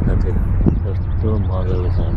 साथीहरु कस्तो मजाले छ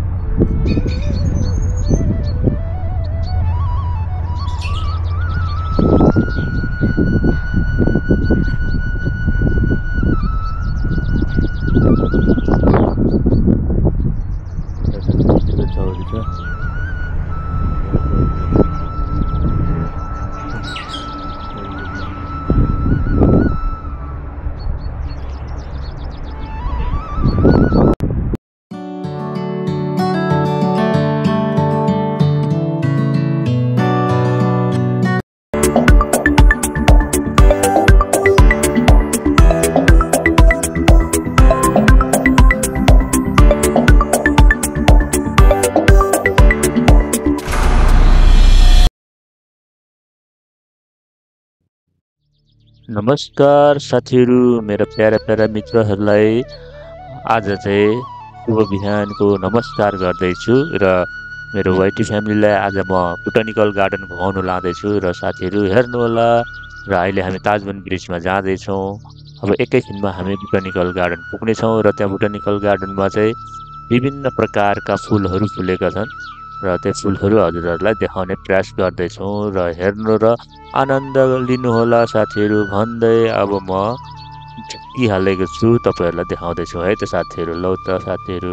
नमस्कार साथीहरु मेरा प्यारा मित्रहरुलाई आज चाहिँ शुभ बिहानको नमस्कार गर्दैछु र मेरो वाइटी फ्यामिलीलाई आज म बोटानिकल गार्डन घुमाउन लाँदैछु र साथीहरु हेर्नु होला र अहिले हामी ताजबन ब्रिजमा जाँदै छौं अब एकैछिनमा हामी बोटानिकल गार्डन पुग्ने छौं र त्यहाँ बोटानिकल गार्डनमा चाहिँ विभिन्न प्रकारका फूलहरु फुलेका छन् र त्यो फूलहरु हजुरहरुलाई देखाउने प्रयास गर्दै छौं र हेर्नु र आनन्द लिनु होला साथीहरु भन्दै अब म झुकिहालेको छु तपाईहरुलाई देखाउँदै छु है त साथीहरु लौ त साथीहरु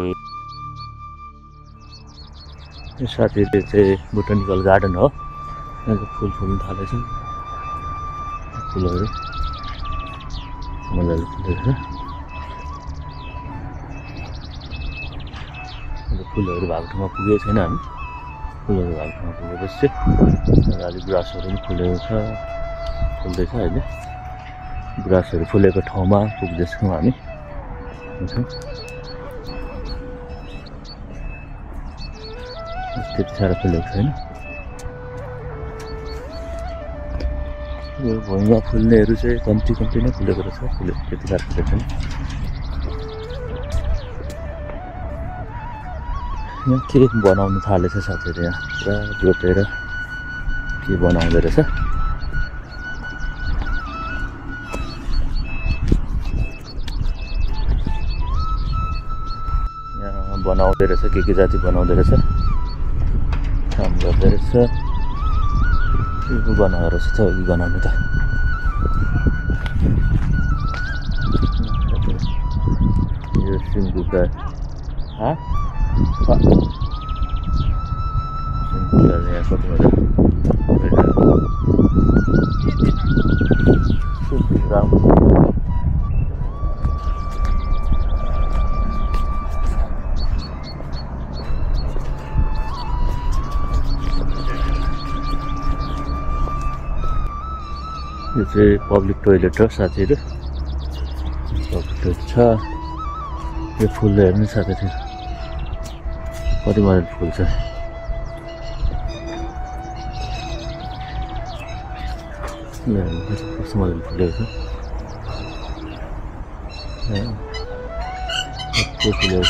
यो साथीहरु चाहिँ बोटानिकल गार्डन हो यहाँ फूल फुल्न थालेछ फूलहरु मजाले फुलेको छ फूलहरु भएको ठाउँमा पुगेको छैन हामी फूलहरु भएको ठाउँमा पुगेपछि अलि ग्रासहरु पनि फुलेको छ फुल्दैछ अहिले ग्रासहरु फुलेको ठाउँमा पुग्दैछौँ हामी त्यति साह्रो फुलेको छैन यो भुइँमा फुल्नेहरू चाहिँ कम्ती नै फुलेको रहेछ त्यति साह्रो फुलेको छैन यहाँ के बनाउनु थालेछ साथीहरु यहाँ पुरा जोतेर के बनाउँदै रहेछ यहाँ बनाउँदै रहेछ के जाति बनाउँदै रहेछ काम गर्दै रहेछ के बनाएर रहेछ त अघि बनाउनु त यो सिङ्गुका यहाँ कति मजा यो चाहिँ पब्लिक टोइलेट हो साथीहरु पब्लिक टोइलेट छ यो फुल हेर्नु साथीहरु कति मजाले फुल छ कस्तो मजाले फुलेको छ फुलेको छ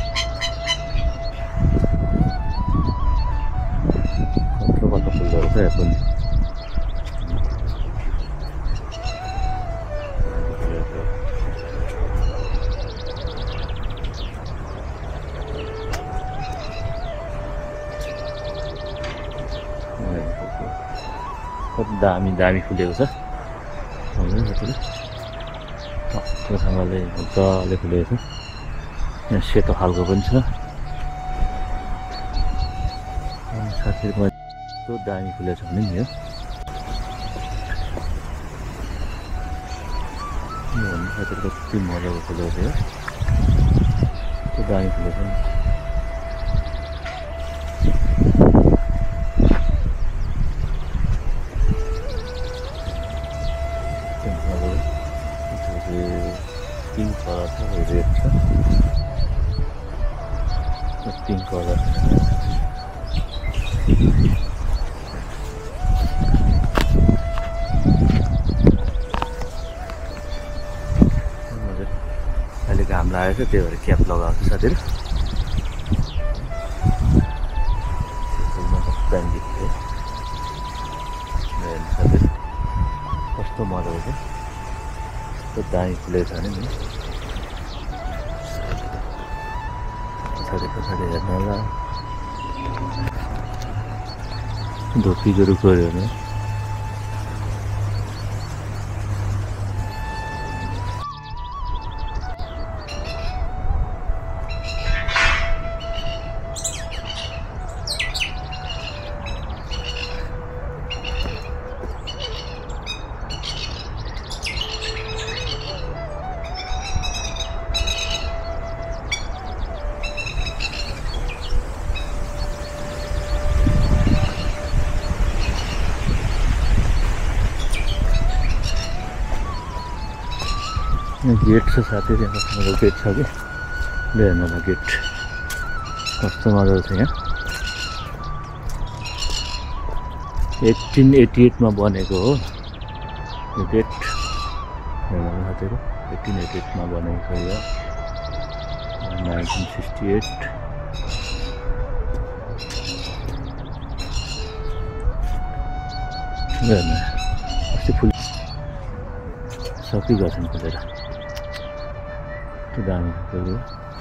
कत्रो फुलहरू छ यहाँ पनि दामी फुलेको छ राम्रोसँगले मजाले फुलेको छ यहाँ सेतो खालको पनि छ साथीहरु कस्तो दामी फुलेको छ भने नि यो साथीहरु कति मजाको फुलेको छ यो कस्तो दामी फुलेको छ पिंक कलर छ रेड छ पिंक कलर अहिले घाम लागेको त्यही भएर क्याप लगाएको छ साथीहरु कस्तो मजाको छ कस्तो दामी फुलेको छ नि पछाडि पछाडि हेर्नु होला धोपीको रुखहरू हेर्नु गेट छ साथी त्यहाँ कस्तो गेट छ कि ले हेर्नु होला गेट कस्तो मजाको छ यहाँ 1888 मा बनेको हो यो गेट हेर्नु होला साथीहरु 1888 मा बनेको छ यो 1968 हेर्नु अस्ति फुल सकिगयो छन् फुलेर त्यो दामी फुल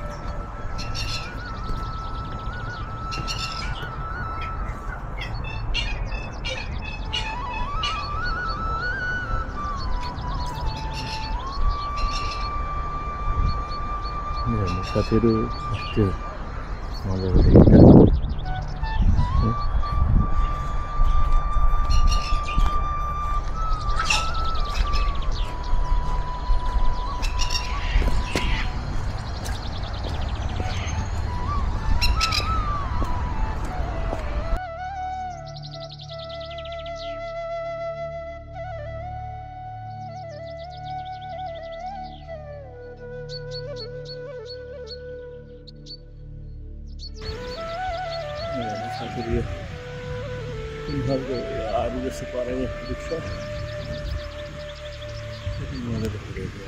साथीहरु त्यो मजाको देखिन्छ साथीहरु यो कुन खालको आरु जस्तो परेको रुख छ मजाको फुलेको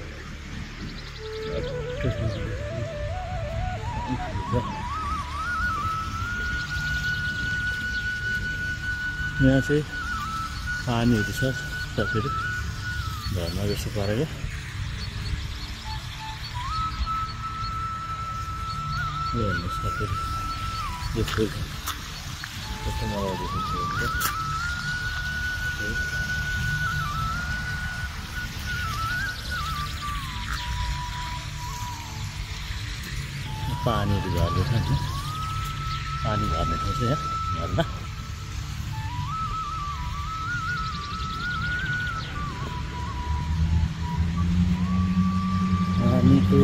यहाँ चाहिँ पानीहरू छ साथीहरु झरना जस्तो परेको यो हेर्नुहोस् साथीहरु यो फुल कस्तो मजाको देखिन्छ पानीहरू झर्दैछ नि पानी झर्ने ठाउँ चाहिँ यहाँ झर्ना पानीको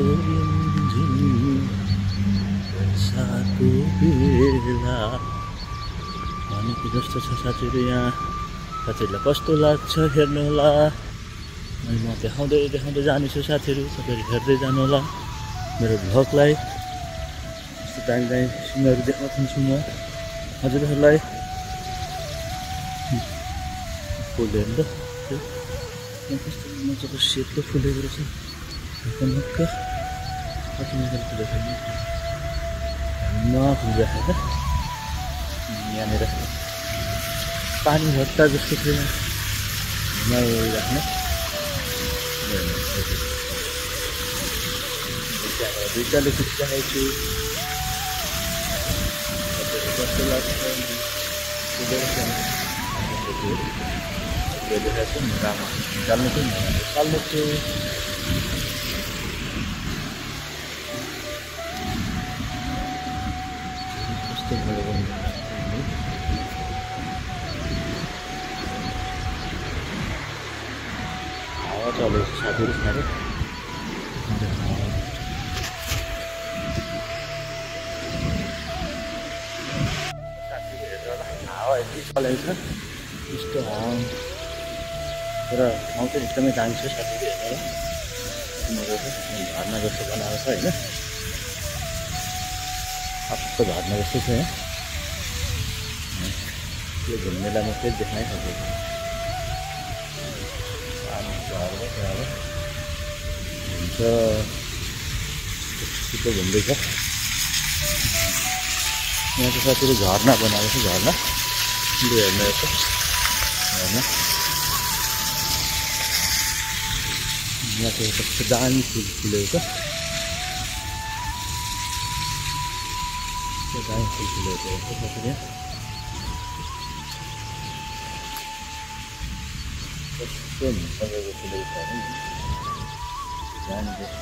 वर्षाको बेला भनेको जस्तो छ साथीहरु यहाँ साथीहरुलाई कस्तो लाग्छ हेर्नु होला म देखाउँदै देखाउँदै जानेछु साथीहरु तपाईहरु हेर्दै जानु होला मेरो भ्लगलाई यस्तो दामी दामी सिनहरु देखाउँछु म हजुरहरुलाई फुल हेर्नु त यहाँ कस्तो मजाको सेतो फुलेको रहेछ ढकमक्क कति मजाको फुलेको छ फुल राखेको यहाँनिर पानी भत्ता जस्तो छ राख्ने दुईटाले खिचिरहेको छु कस्तो लाग्छ देखाएको छु रामा निकाल्नु थियो निकाल्नु थियो कस्तो मजाको हावा चलेको साथीहरु साह्रै हावा यति चलेको छ यस्तो हावा तर ठाउँ चाहिँ एकदमै दामी छ साथीहरु हेरेर मजाको झर्ना जस्तो बनाएको छ होइन कस्तो झर्ना जस्तो छ यहाँ यो घुम्नेलाई मात्रै देख्नै सकेको हुन्छ छिटो घुम्दैछ यहाँ चाहिँ साथीहरु झर्ना बनाएको छ झर्ना यो हेर्नु यस्तो झर्ना यहाँ चाहिँ कस्तो दामी फुल फुलेको छ त्यो दामी फुलफुलहरू छ कसरी कस्तो मजाको फुलेको छ भने दामी देख्छ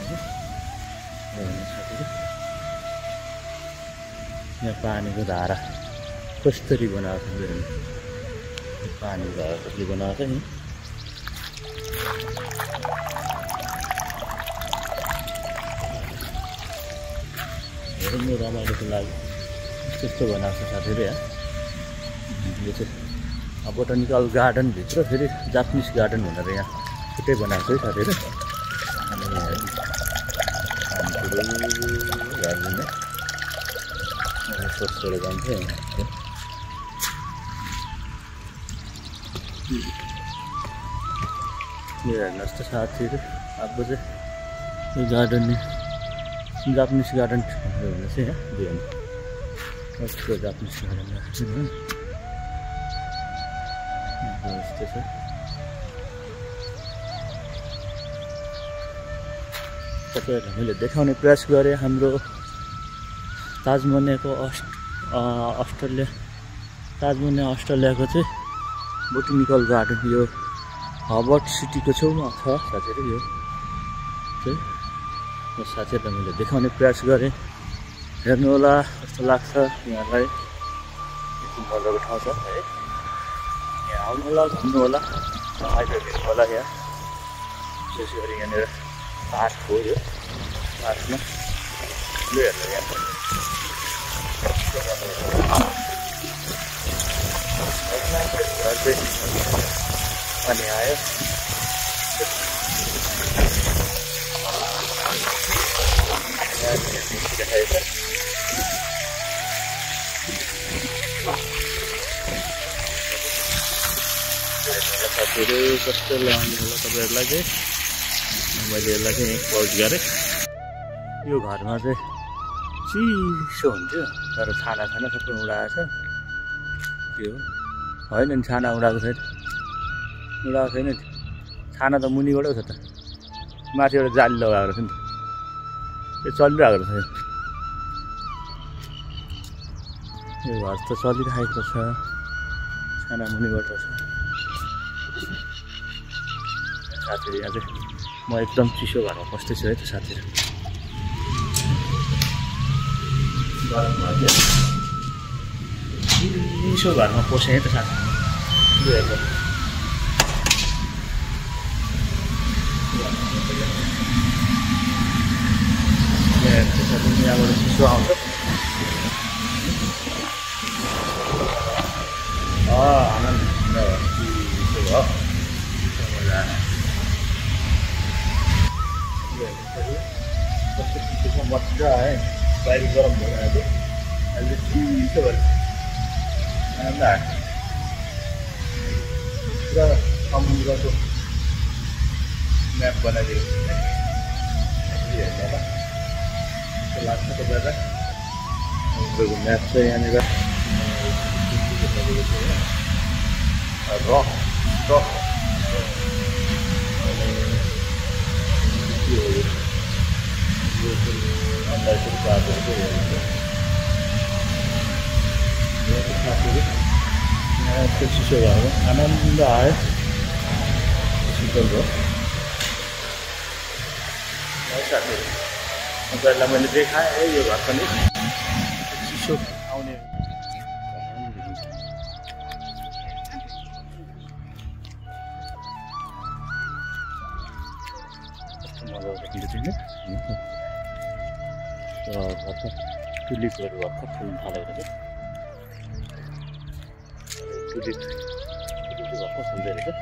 यहाँ पानीको धारा कसरी बनाएको छ पानीको धारा कसरी बनाएको छ नि हेर्नु रमाइलोको लागि त्यस्तो बनाएको छ साथीहरू यहाँ यो चाहिँ बोटानिकल गार्डनभित्र फेरि जापानिज गार्डन भनेर यहाँ छुट्टै बनाएको छ है साथीहरू घरले सोचेर जान्छ यो हेर्नुहोस् त साथीहरू अब चाहिँ यो गार्डन जापानिज गार्डन भनेर चाहिँ यहाँ बिहान कस्तो जापानिज गार्डन यस्तो छ तपाईँहरूलाई मैले देखाउने प्रयास गरेँ हाम्रो ताजमानियाको अस्ट्रेलियाको चाहिँ बोटानिकल गार्डन यो हबर्ट सिटीको छेउमा छ साथीहरू यो चाहिँ साथीहरूलाई मैले देखाउने प्रयास गरेँ हेर्नु होला कस्तो लाग्छ यहाँलाई एकदम मजाको ठाउँ छ है यहाँ आउनु होला घुम्नु होला आइपुग्नु हेर्नु होला यहाँ विशेष गरी यहाँनिर पार्क हो यो पार्कमा हेर्नु यहाँ अनि आयो साथीहरू कस्तो लाग्ने होला तपाईँहरूलाई चाहिँ मैले यसलाई चाहिँ पोस्ट गरेँ यो घरमा चाहिँ चिसो हुन्थ्यो तर छाना सबै उडाएको छ त्यो होइन नि छाना उडाएको छैन छाना त मुनिबाटै छ त माथिबाट जाली लगाएको छ नि त्यो चलिरहेको छ यो घर त चलिरहेको छ छाना मुनिबाट छ साथीहरू यहाँ चाहिँ म एकदम चिसो घरमा बस्दैछु है त साथीहरू चिसो घरमा पसेँ है त साथीहरू यहाँबाट चिसो आउँछ आनन्द चिसो भयो कस्तो चिसो मजा आयो बाहिर गरम भइरहेको अहिले चिसो भएर आनन्द आयो पुरा समुद्रको म्याप बनाइदिएको हेर्नु होला लाग्छ तपाईँलाई समुद्रको म्याप चाहिँ यहाँनिर रक यस्तो चिसो भयो आनन्द आयो शीतल भयो साथीहरू तपाईँहरूलाई मैले देखाएँ है यो घर पनि चिसो आउने भर्खर टुलिपहरू भर्खर फुल्न थालेको रहेछ टुलिप भर्खर फुल्दै रहेछ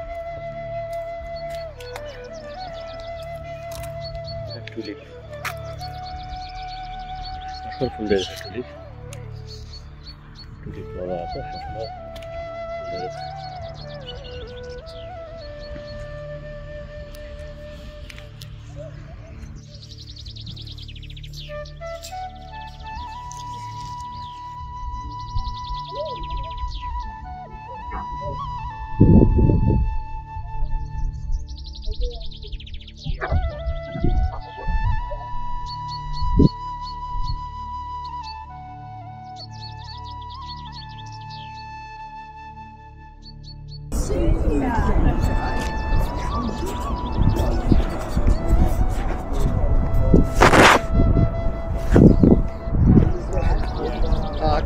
टुलिप भर्खर फुल्दै रहेछ टुलिप लगाएको छ फुल्दै रहेछ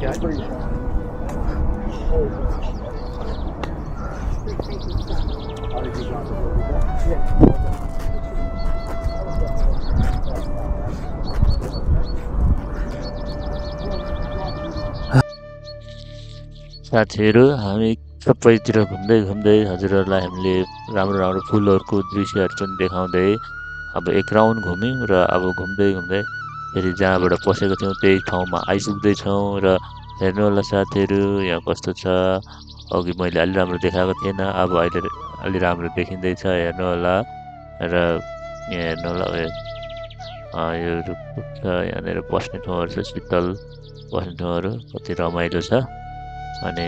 साथीहरू हामी सबैतिर घुम्दै घुम्दै हजुरहरूलाई हामीले राम्रो राम्रो फुलहरूको दृश्यहरू पनि देखाउँदै अब एक राउन्ड घुम्यौँ र अब घुम्दै घुम्दै फेरि जहाँबाट पसेको थियौँ त्यही ठाउँमा आइपुग्दैछौँ र हेर्नु होला साथीहरू यहाँ कस्तो छ। अघि मैले अलि राम्रो देखाएको थिएन, अब अहिले अलि राम्रो देखिँदैछ हेर्नु होला। र यहाँ हेर्नु होला यो रुख छ, यहाँनिर बस्ने ठाउँहरू छ, शीतल बस्ने ठाउँहरू कति रमाइलो छ। अनि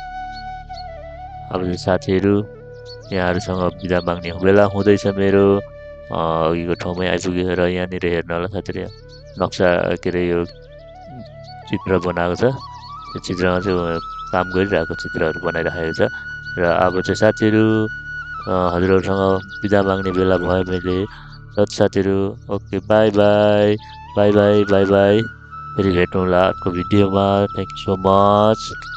अब चाहिँ साथीहरू यहाँहरूसँग बिदा माग्ने बेला हुँदैछ मेरो। अघिको ठाउँमै आइपुग्यो र यहाँनिर हेर्नु होला साथीहरू नक्सा के अरे यो चित्र बनाएको छ। त्यो चित्रमा चाहिँ काम गरिरहेको चित्रहरू बनाइराखेको छ। र अब चाहिँ साथीहरू हजुरहरूसँग बिदा माग्ने बेला भयो मैले। र साथीहरू okay bye bye bye bye bye bye. फेरि भेटौँला अर्को भिडियोमा। Thank you so much.